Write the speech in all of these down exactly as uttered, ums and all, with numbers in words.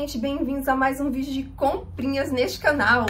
gente, bem-vindos a mais um vídeo de comprinhas neste canal.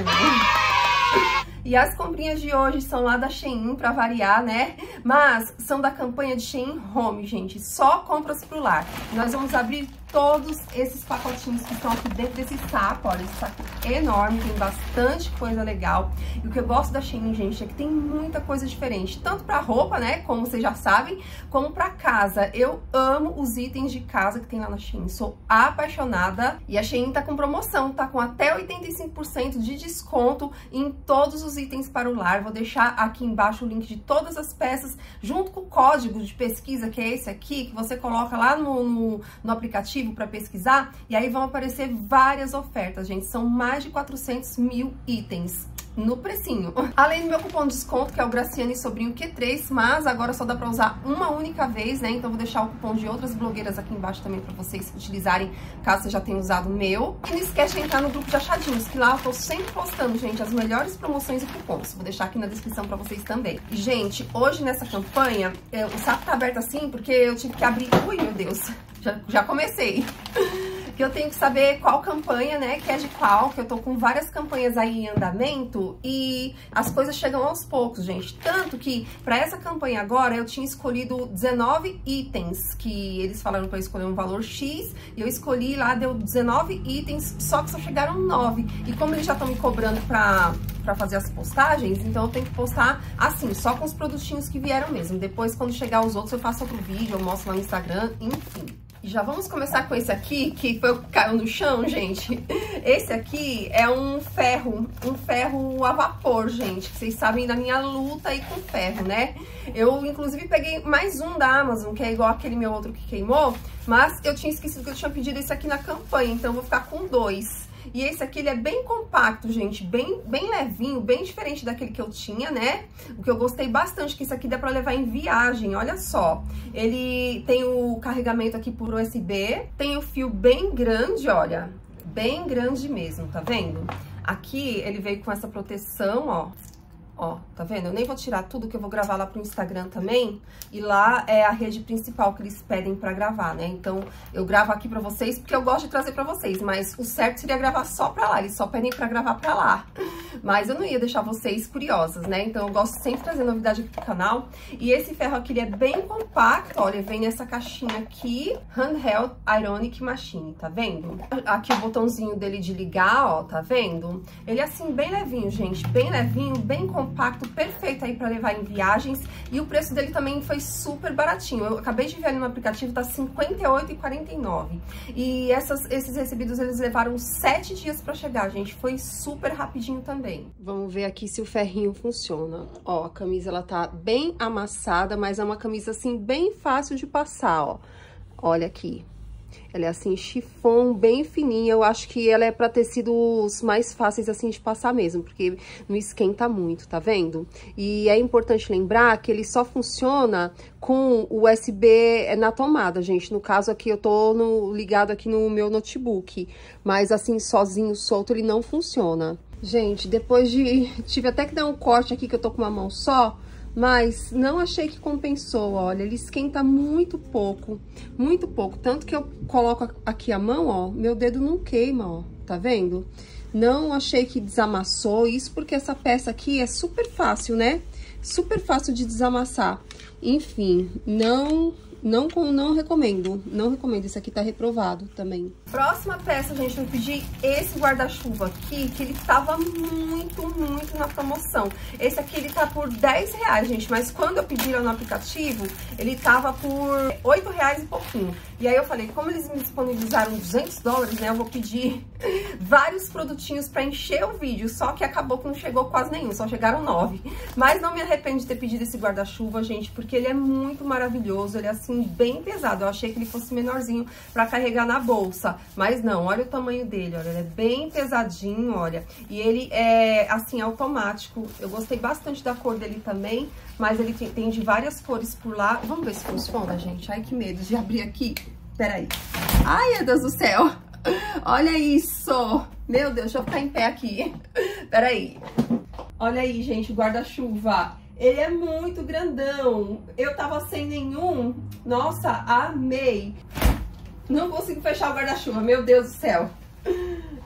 E as comprinhas de hoje são lá da Shein, pra variar, né? Mas são da campanha de Shein Home, gente. Só compras pro lar. Nós vamos abrir todos esses pacotinhos que estão aqui dentro desse saco. Olha, esse saco é enorme, tem bastante coisa legal. E o que eu gosto da Shein, gente, é que tem muita coisa diferente. Tanto pra roupa, né, como vocês já sabem, como pra casa. Eu amo os itens de casa que tem lá na Shein. Sou apaixonada. E a Shein tá com promoção, tá com até oitenta e cinco por cento de desconto em todos os itens para o lar. Vou deixar aqui embaixo o link de todas as peças, junto com o código de pesquisa, que é esse aqui, que você coloca lá no, no, no aplicativo para pesquisar, e aí vão aparecer várias ofertas, gente. São mais de quatrocentos mil itens no precinho. Além do meu cupom de desconto, que é o Graciane Sobrinho Q três, mas agora só dá pra usar uma única vez, né? Então vou deixar o cupom de outras blogueiras aqui embaixo também pra vocês utilizarem, caso você já tenha usado o meu. E não esquece de entrar no grupo de achadinhos, que lá eu tô sempre postando, gente, as melhores promoções e cupons. Vou deixar aqui na descrição pra vocês também. E, gente, hoje nessa campanha, é, o saco tá aberto assim porque eu tive que abrir... Ui, meu Deus, já, já comecei. Que eu tenho que saber qual campanha, né, que é de qual, que eu tô com várias campanhas aí em andamento e as coisas chegam aos poucos, gente. Tanto que pra essa campanha agora eu tinha escolhido dezenove itens, que eles falaram pra eu escolher um valor X, e eu escolhi lá, deu dezenove itens, só que só chegaram nove. E como eles já estão me cobrando pra, pra fazer as postagens, então eu tenho que postar assim, só com os produtinhos que vieram mesmo. Depois, quando chegar os outros, eu faço outro vídeo, eu mostro lá no Instagram, enfim. E já vamos começar com esse aqui, que foi o que caiu no chão, gente. Esse aqui é um ferro, um ferro a vapor, gente. Vocês sabem da minha luta aí com ferro, né? Eu, inclusive, peguei mais um da Amazon, que é igual aquele meu outro que queimou. Mas eu tinha esquecido que eu tinha pedido esse aqui na campanha, então eu vou ficar com dois. E esse aqui, ele é bem compacto, gente, bem, bem levinho, bem diferente daquele que eu tinha, né? O que eu gostei bastante, que esse aqui dá pra levar em viagem, olha só. Ele tem o carregamento aqui por U S B, tem o fio bem grande, olha, bem grande mesmo, tá vendo? Aqui ele veio com essa proteção, ó. Ó, tá vendo? Eu nem vou tirar tudo, que eu vou gravar lá pro Instagram também. E lá é a rede principal que eles pedem pra gravar, né? Então, eu gravo aqui pra vocês, porque eu gosto de trazer pra vocês. Mas o certo seria gravar só pra lá. Eles só pedem pra gravar pra lá. Mas eu não ia deixar vocês curiosas, né? Então, eu gosto sempre de trazer novidade aqui pro canal. E esse ferro aqui, ele é bem compacto. Olha, vem nessa caixinha aqui. Handheld Ironic Machine, tá vendo? Aqui o botãozinho dele de ligar, ó, tá vendo? Ele é assim, bem levinho, gente. Bem levinho, bem compacto. Compacto, perfeito aí pra levar em viagens. E o preço dele também foi super baratinho. Eu acabei de ver ali no aplicativo, tá cinquenta e oito reais e quarenta e nove centavos. E essas, esses recebidos, eles levaram sete dias pra chegar, gente. Foi super rapidinho também. Vamos ver aqui se o ferrinho funciona. Ó, a camisa, ela tá bem amassada, mas é uma camisa, assim, bem fácil de passar, ó. Olha aqui. Ela é assim, chifão, bem fininha. Eu acho que ela é pra tecidos mais fáceis, assim, de passar mesmo, porque não esquenta muito, tá vendo? E é importante lembrar que ele só funciona com o U S B na tomada, gente. No caso aqui, eu tô no, ligado aqui no meu notebook, mas assim, sozinho, solto, ele não funciona. Gente, depois de... tive até que dar um corte aqui, que eu tô com uma mão só, mas não achei que compensou, olha, ele esquenta muito pouco, muito pouco, tanto que eu coloco aqui a mão, ó, meu dedo não queima, ó, tá vendo? Não achei que desamassou, isso porque essa peça aqui é super fácil, né? Super fácil de desamassar. Enfim, não... Não, não recomendo, não recomendo, esse aqui tá reprovado também. Próxima peça, gente, eu pedi esse guarda-chuva aqui, que ele tava muito, muito na promoção. Esse aqui, ele tá por dez reais, gente, mas quando eu pedi lá no aplicativo, ele tava por oito reais e pouquinho. E aí eu falei, como eles me disponibilizaram duzentos dólares, né, eu vou pedir vários produtinhos pra encher o vídeo, só que acabou que não chegou quase nenhum, só chegaram nove. Mas não me arrependo de ter pedido esse guarda-chuva, gente, porque ele é muito maravilhoso, ele é assim, bem pesado. Eu achei que ele fosse menorzinho pra carregar na bolsa, mas não, olha o tamanho dele, olha, ele é bem pesadinho, olha, e ele é, assim, automático. Eu gostei bastante da cor dele também, mas ele tem, tem de várias cores por lá. Vamos ver se funciona, gente. Ai, que medo de abrir aqui. Peraí. Ai, meu Deus do céu. Olha isso. Meu Deus, deixa eu ficar em pé aqui. Peraí. Olha aí, gente, o guarda-chuva. Ele é muito grandão. Eu tava sem nenhum. Nossa, amei. Não consigo fechar o guarda-chuva, meu Deus do céu.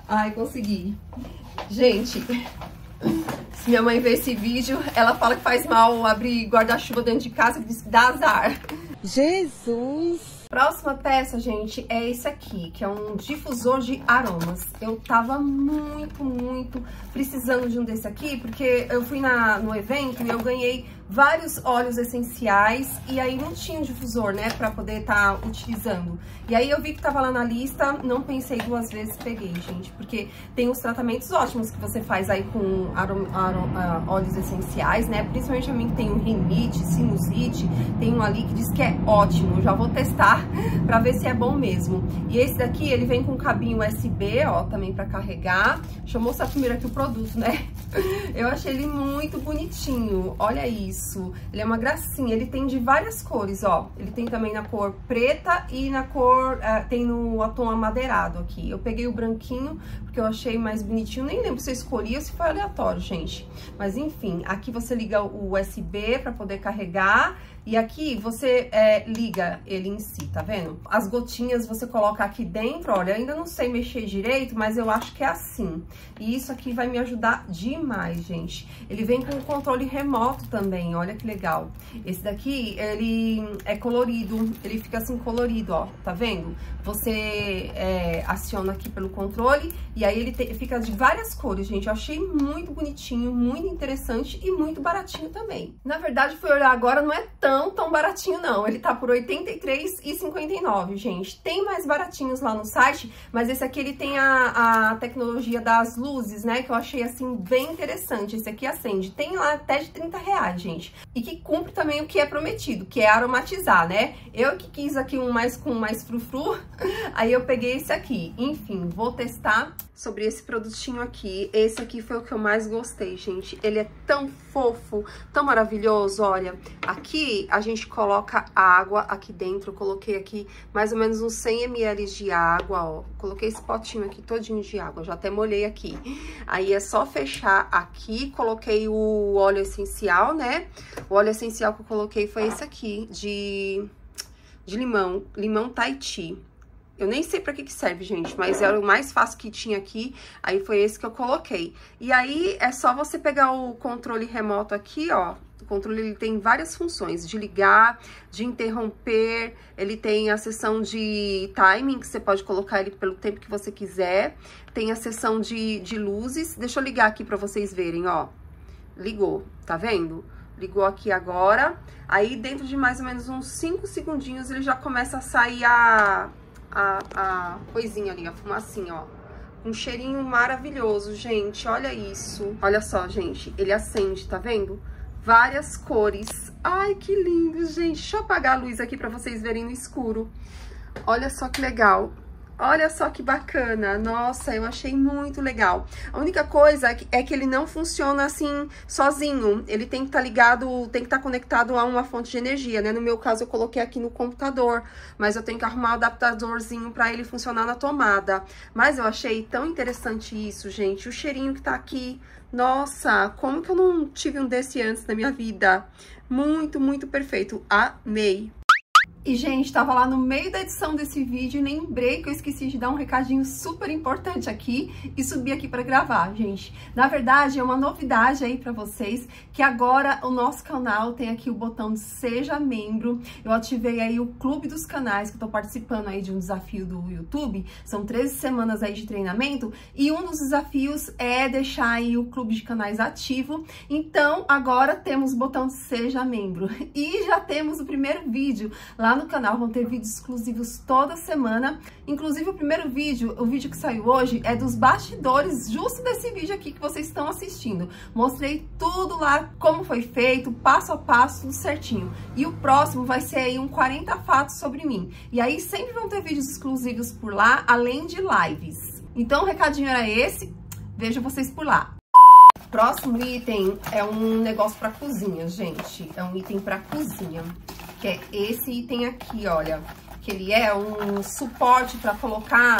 Ai, consegui. Gente, se minha mãe ver esse vídeo, ela fala que faz mal abrir guarda-chuva dentro de casa, que diz que dá azar. Jesus! Próxima peça, gente, é esse aqui, que é um difusor de aromas. Eu tava muito, muito precisando de um desse aqui, porque eu fui na, no evento e eu ganhei vários óleos essenciais e aí não tinha um difusor, né, pra poder estar tá utilizando. E aí eu vi que tava lá na lista, não pensei duas vezes, peguei, gente, porque tem os tratamentos ótimos que você faz aí com arom, arom, uh, óleos essenciais, né, principalmente a mim que tem um rinite, sinusite, tem um ali que diz que é ótimo, eu já vou testar pra ver se é bom mesmo. E esse daqui, ele vem com cabinho U S B, ó, também pra carregar. Deixa eu mostrar primeiro aqui o produto, né? Eu achei ele muito bonitinho, olha isso. Ele é uma gracinha, ele tem de várias cores, ó. Ele tem também na cor preta e na cor, uh, tem no tom amadeirado aqui. Eu peguei o branquinho, porque eu achei mais bonitinho. Nem lembro se eu escolhi ou se foi aleatório, gente. Mas enfim, aqui você liga o U S B pra poder carregar. E aqui você é, liga ele em si, tá vendo? As gotinhas você coloca aqui dentro, olha, eu ainda não sei mexer direito, mas eu acho que é assim. E isso aqui vai me ajudar demais, gente. Ele vem com controle remoto também, olha que legal. Esse daqui, ele é colorido, ele fica assim colorido, ó, tá vendo? Você é, aciona aqui pelo controle e aí ele te, fica de várias cores, gente. Eu achei muito bonitinho, muito interessante e muito baratinho também. Na verdade, fui olhar agora, não é tão Não tão baratinho não, ele tá por oitenta e três reais e cinquenta e nove centavos, gente. Tem mais baratinhos lá no site, mas esse aqui ele tem a, a tecnologia das luzes, né, que eu achei assim bem interessante. Esse aqui acende, tem lá até de trinta reais, gente. E que cumpre também o que é prometido, que é aromatizar, né. Eu que quis aqui um mais com mais frufru, aí eu peguei esse aqui. Enfim, vou testar sobre esse produtinho aqui. Esse aqui foi o que eu mais gostei, gente. Ele é tão fofo, tão maravilhoso, olha. Aqui a gente coloca água aqui dentro. Eu coloquei aqui mais ou menos uns cem mililitros de água, ó. Coloquei esse potinho aqui todinho de água, já até molhei aqui. Aí é só fechar aqui. Coloquei o óleo essencial, né? O óleo essencial que eu coloquei foi esse aqui, de, de limão, limão Tahiti. Eu nem sei pra que que serve, gente, mas era o mais fácil que tinha aqui, aí foi esse que eu coloquei. E aí, é só você pegar o controle remoto aqui, ó. O controle, ele tem várias funções, de ligar, de interromper, ele tem a seção de timing, que você pode colocar ele pelo tempo que você quiser. Tem a seção de, de luzes, deixa eu ligar aqui pra vocês verem, ó. Ligou, tá vendo? Ligou aqui agora, aí dentro de mais ou menos uns cinco segundinhos, ele já começa a sair a... A, a coisinha ali, a fumacinha, ó. Um cheirinho maravilhoso, gente. Olha isso. Olha só, gente. Ele acende, tá vendo? Várias cores. Ai, que lindo, gente. Deixa eu apagar a luz aqui pra vocês verem no escuro. Olha só que legal. Olha só que bacana, nossa, eu achei muito legal. A única coisa é que ele não funciona assim sozinho, ele tem que estar ligado, tem que estar conectado a uma fonte de energia, né? No meu caso eu coloquei aqui no computador, mas eu tenho que arrumar um adaptadorzinho para ele funcionar na tomada. Mas eu achei tão interessante isso, gente, o cheirinho que tá aqui, nossa, como que eu não tive um desse antes na minha vida? Muito, muito perfeito, amei. E, gente, tava lá no meio da edição desse vídeo e lembrei que eu esqueci de dar um recadinho super importante aqui e subi aqui pra gravar, gente. Na verdade, é uma novidade aí pra vocês, que agora o nosso canal tem aqui o botão de Seja Membro. Eu ativei aí o Clube dos Canais, que eu tô participando aí de um desafio do YouTube. São treze semanas aí de treinamento e um dos desafios é deixar aí o Clube de Canais ativo. Então, agora temos o botão de Seja Membro. E já temos o primeiro vídeo lá no canal, vão ter vídeos exclusivos toda semana. Inclusive o primeiro vídeo, o vídeo que saiu hoje, é dos bastidores justo desse vídeo aqui que vocês estão assistindo. Mostrei tudo lá, como foi feito, passo a passo, tudo certinho. E o próximo vai ser aí um quarenta fatos sobre mim. E aí sempre vão ter vídeos exclusivos por lá, além de lives. Então o recadinho era esse, vejo vocês por lá. Próximo item é um negócio para cozinha, gente. É um item para cozinha, que é esse item aqui, olha. Que ele é um suporte para colocar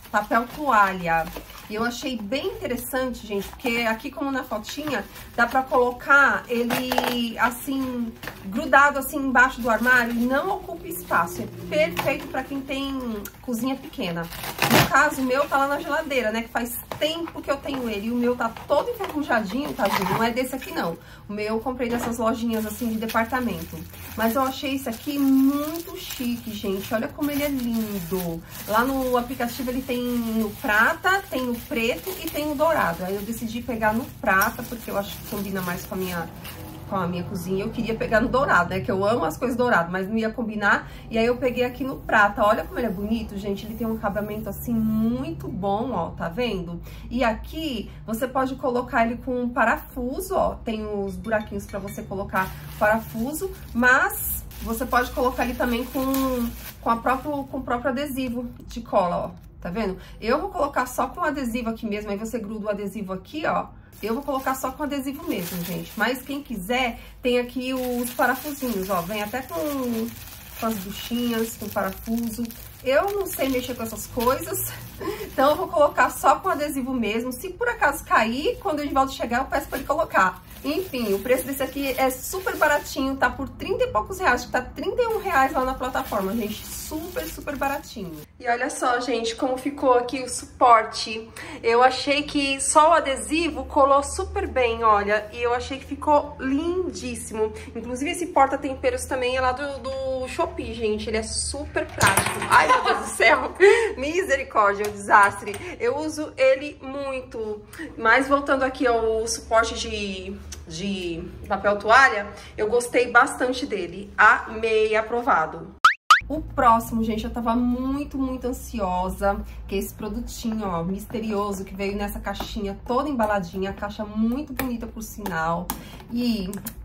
papel toalha. E eu achei bem interessante, gente, porque aqui, como na fotinha, dá pra colocar ele, assim, grudado, assim, embaixo do armário e não ocupa espaço. É perfeito pra quem tem cozinha pequena. No caso, o meu tá lá na geladeira, né, que faz tempo que eu tenho ele. E o meu tá todo enferrujadinho, tadinho. Não é desse aqui, não. O meu eu comprei nessas lojinhas, assim, de departamento. Mas eu achei esse aqui muito chique, gente. Olha como ele é lindo. Lá no aplicativo ele tem no prata, tem no preto e tem no dourado. Aí eu decidi pegar no prata, porque eu acho que combina mais com a minha, com a minha cozinha. Eu queria pegar no dourado, né? Que eu amo as coisas douradas, mas não ia combinar. E aí eu peguei aqui no prata. Olha como ele é bonito, gente. Ele tem um acabamento assim muito bom, ó. Tá vendo? E aqui você pode colocar ele com parafuso, ó. Tem os buraquinhos pra você colocar parafuso, mas você pode colocar ele também com, com, a próprio, com o próprio adesivo de cola, ó. Tá vendo? Eu vou colocar só com adesivo aqui mesmo, aí você gruda o adesivo aqui, ó. Eu vou colocar só com adesivo mesmo, gente. Mas quem quiser, tem aqui os parafusinhos, ó. Vem até com, com as buchinhas, com parafuso. Eu não sei mexer com essas coisas, então eu vou colocar só com adesivo mesmo. Se por acaso cair, quando o Edivaldo chegar, eu peço pra ele colocar. Enfim, o preço desse aqui é super baratinho, tá por trinta e poucos reais, que tá trinta e um reais lá na plataforma, gente. Super, super baratinho. E olha só, gente, como ficou aqui o suporte. Eu achei que só o adesivo colou super bem, olha. E eu achei que ficou lindíssimo. Inclusive, esse porta-temperos também é lá do, do Shopee, gente. Ele é super prático. Ai, meu Deus do céu. Misericórdia, é um desastre. Eu uso ele muito. Mas voltando aqui ao suporte de... de papel toalha, eu gostei bastante dele. Amei, aprovado. O próximo, gente, eu tava muito, muito ansiosa, que é esse produtinho, ó, misterioso, que veio nessa caixinha toda embaladinha, a caixa muito bonita, por sinal. E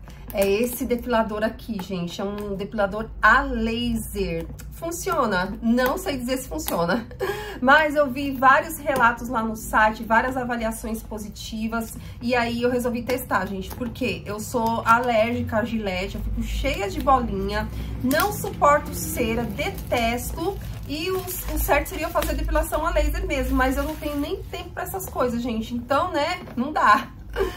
é esse depilador aqui, gente, é um depilador a laser. Funciona, não sei dizer se funciona, mas eu vi vários relatos lá no site, várias avaliações positivas, e aí eu resolvi testar, gente, porque eu sou alérgica a gilete, eu fico cheia de bolinha, não suporto cera, detesto, e o, o certo seria eu fazer depilação a laser mesmo, mas eu não tenho nem tempo pra essas coisas, gente, então, né, não dá.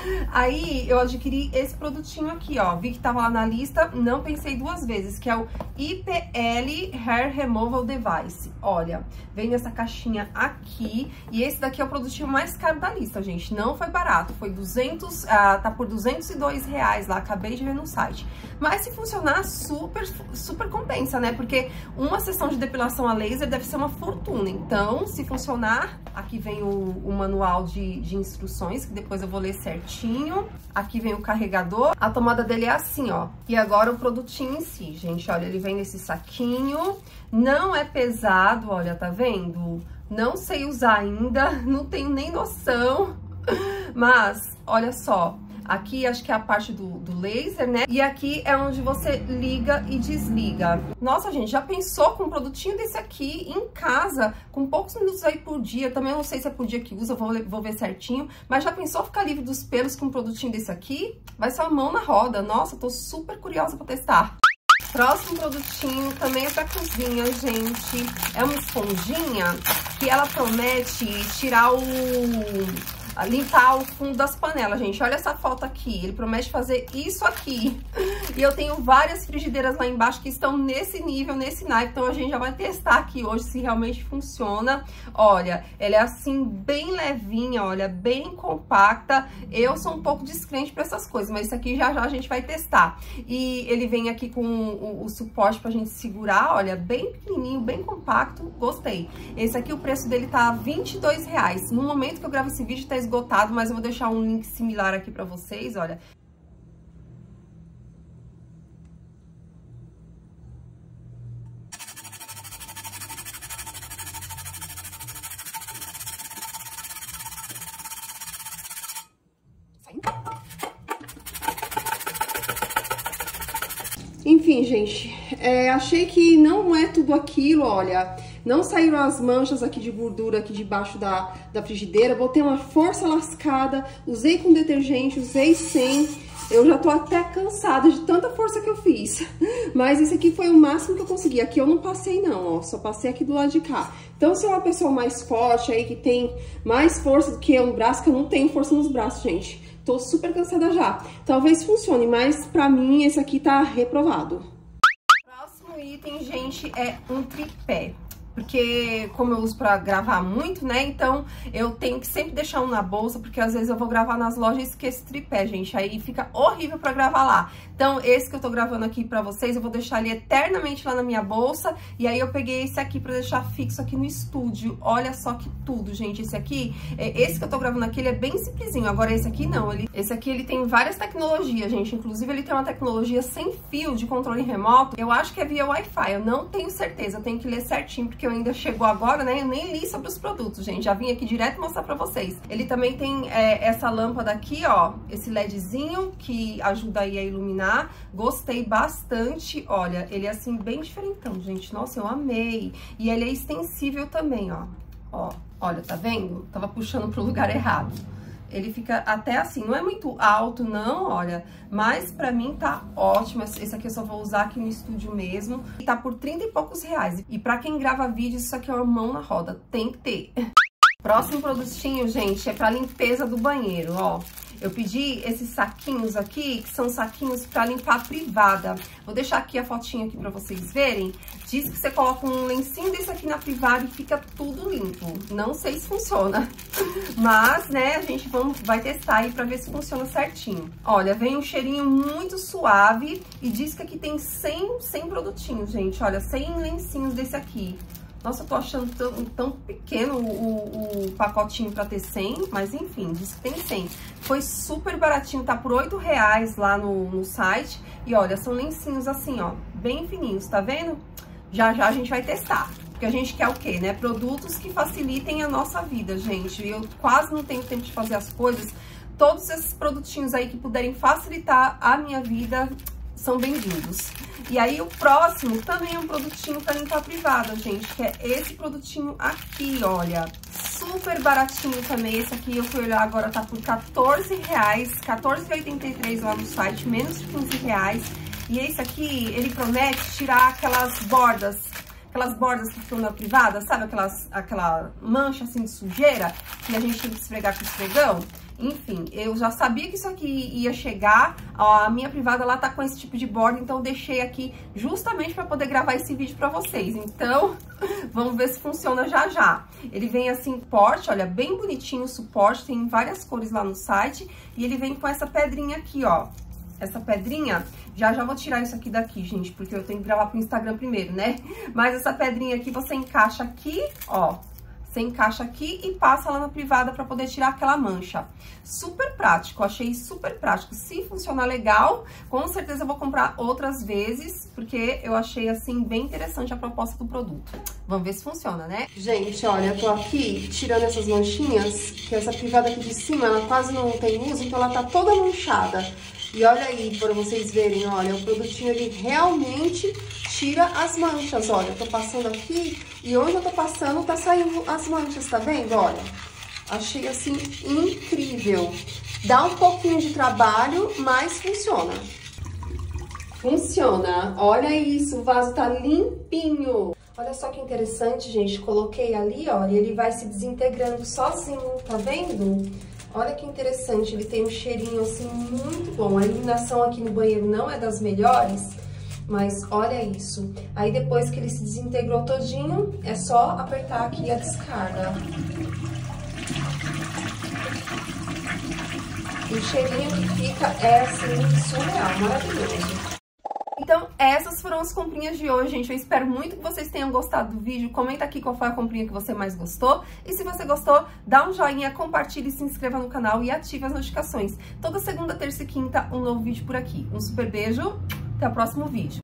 Aí eu adquiri esse produtinho aqui, ó, vi que tava lá na lista, não pensei duas vezes, que é o I P L Hair Removal Device. Olha, vem nessa caixinha aqui, e esse daqui é o produtinho mais caro da lista, gente, não foi barato, foi duzentos, ah, tá por duzentos e dois reais lá, acabei de ver no site. Mas se funcionar, super, super compensa, né, porque uma sessão de depilação a laser deve ser uma fortuna, então se funcionar, aqui vem o, o manual de, de instruções, que depois eu vou ler certinho. Aqui vem o carregador, a tomada dele é assim, ó. E agora o produtinho em si, gente, olha, ele vem nesse saquinho, não é pesado, olha, tá vendo? Não sei usar ainda, não tenho nem noção, mas olha só. Aqui acho que é a parte do, do laser, né? E aqui é onde você liga e desliga. Nossa, gente, já pensou com um produtinho desse aqui em casa, com poucos minutos aí por dia? Também não sei se é por dia que usa, vou, vou ver certinho. Mas já pensou ficar livre dos pelos com um produtinho desse aqui? Vai ser uma mão na roda. Nossa, tô super curiosa pra testar. Próximo produtinho também é pra cozinha, gente. É uma esponjinha que ela promete tirar o... limpar o fundo das panelas, gente. Olha essa foto aqui, ele promete fazer isso aqui. E eu tenho várias frigideiras lá embaixo que estão nesse nível, nesse naipe, então a gente já vai testar aqui hoje se realmente funciona. Olha, ela é assim, bem levinha, olha, bem compacta. Eu sou um pouco descrente pra essas coisas, mas isso aqui já já a gente vai testar. E ele vem aqui com o, o suporte pra gente segurar, olha, bem pequenininho, bem compacto, gostei. Esse aqui, o preço dele tá vinte e dois reais. No momento que eu gravo esse vídeo, tá esgotado, mas eu vou deixar um link similar aqui pra vocês, olha. Enfim, gente, é, achei que não é tudo aquilo, olha, Não saíram as manchas aqui de gordura aqui debaixo da, da frigideira. Botei uma força lascada, usei com detergente, usei sem. Eu já tô até cansada de tanta força que eu fiz. Mas esse aqui foi o máximo que eu consegui. Aqui eu não passei não, ó. Só passei aqui do lado de cá. Então, se é uma pessoa mais forte aí, que tem mais força do que eu no braço, que eu não tenho força nos braços, gente. Tô super cansada já. Talvez funcione, mas pra mim esse aqui tá reprovado. Próximo item, gente, é um tripé. Porque como eu uso pra gravar muito, né, então eu tenho que sempre deixar um na bolsa, porque às vezes eu vou gravar nas lojas e esqueço tripé, gente, aí fica horrível pra gravar lá. Então esse que eu tô gravando aqui pra vocês, eu vou deixar ele eternamente lá na minha bolsa, e aí eu peguei esse aqui pra deixar fixo aqui no estúdio. Olha só que tudo, gente, esse aqui, esse que eu tô gravando aqui, ele é bem simplesinho, agora esse aqui não, ele, esse aqui ele tem várias tecnologias, gente, inclusive ele tem uma tecnologia sem fio de controle remoto, eu acho que é via Wi-Fi, eu não tenho certeza, eu tenho que ler certinho, porque ainda chegou agora, né? Eu nem li sobre os produtos, gente. Já vim aqui direto mostrar pra vocês. Ele também tem é, essa lâmpada aqui, ó. Esse LEDzinho que ajuda aí a iluminar. Gostei bastante. Olha, ele é assim bem diferentão, gente. Nossa, eu amei. E ele é extensível também, ó. Ó, olha, tá vendo? Tava puxando pro lugar errado. Ele fica até assim, não é muito alto não, olha, mas pra mim tá ótimo. Esse aqui eu só vou usar aqui no estúdio mesmo. E tá por trinta e poucos reais. E pra quem grava vídeo, isso aqui é uma mão na roda, tem que ter. Próximo produtinho, gente, é pra limpeza do banheiro, ó. Eu pedi esses saquinhos aqui, que são saquinhos pra limpar a privada. Vou deixar aqui a fotinha aqui pra vocês verem. Diz que você coloca um lencinho desse aqui na privada e fica tudo limpo. Não sei se funciona, mas, né, a gente vamos, vai testar aí pra ver se funciona certinho. Olha, vem um cheirinho muito suave e diz que aqui tem cem, cem produtinhos, gente. Olha, cem lencinhos desse aqui. Nossa, eu tô achando tão, tão pequeno o, o pacotinho pra ter cem, mas enfim, diz que tem cem. Foi super baratinho, tá por oito reais lá no, no site. E olha, são lencinhos assim, ó, bem fininhos, tá vendo? Já já a gente vai testar. Porque a gente quer o quê, né? Produtos que facilitem a nossa vida, gente. Eu quase não tenho tempo de fazer as coisas. Todos esses produtinhos aí que puderem facilitar a minha vida são bem-vindos. E aí o próximo também é um produtinho para limpar a privada, gente, que é esse produtinho aqui, olha, super baratinho também. Esse aqui eu fui olhar agora, tá por quatorze reais, quatorze reais e oitenta e três centavos lá no site, menos de quinze reais. E esse aqui, ele promete tirar aquelas bordas, aquelas bordas que ficam na privada, sabe? Aquelas, aquela mancha assim de sujeira que a gente tem que esfregar com o esfregão. Enfim, eu já sabia que isso aqui ia chegar, a minha privada lá tá com esse tipo de borda, então eu deixei aqui justamente para poder gravar esse vídeo para vocês. Então, vamos ver se funciona já já. Ele vem assim, porte, olha, bem bonitinho o suporte, tem várias cores lá no site, e ele vem com essa pedrinha aqui, ó. Essa pedrinha, já já vou tirar isso aqui daqui, gente, porque eu tenho que gravar pro Instagram primeiro, né? Mas essa pedrinha aqui você encaixa aqui, ó. Você encaixa aqui e passa lá na privada para poder tirar aquela mancha. Super prático, achei super prático. Se funcionar legal, com certeza eu vou comprar outras vezes, porque eu achei, assim, bem interessante a proposta do produto. Vamos ver se funciona, né? Gente, olha, eu tô aqui tirando essas manchinhas, que essa privada aqui de cima, ela quase não tem uso, então ela tá toda manchada. E olha aí, para vocês verem, olha, o produtinho ele realmente tira as manchas, olha, eu tô passando aqui e onde eu tô passando tá saindo as manchas, tá vendo? Olha, achei assim incrível. Dá um pouquinho de trabalho, mas funciona. Funciona, olha isso, o vaso tá limpinho. Olha só que interessante, gente, coloquei ali, olha, ele vai se desintegrando sozinho, tá vendo? Olha que interessante, ele tem um cheirinho assim muito bom. A iluminação aqui no banheiro não é das melhores, mas olha isso. Aí depois que ele se desintegrou todinho, é só apertar aqui a descarga. E o cheirinho que fica é assim surreal, maravilhoso. Então, essas foram as comprinhas de hoje, gente. Eu espero muito que vocês tenham gostado do vídeo. Comenta aqui qual foi a comprinha que você mais gostou. E se você gostou, dá um joinha, compartilhe, se inscreva no canal e ative as notificações. Toda segunda, terça e quinta, um novo vídeo por aqui. Um super beijo, até o próximo vídeo.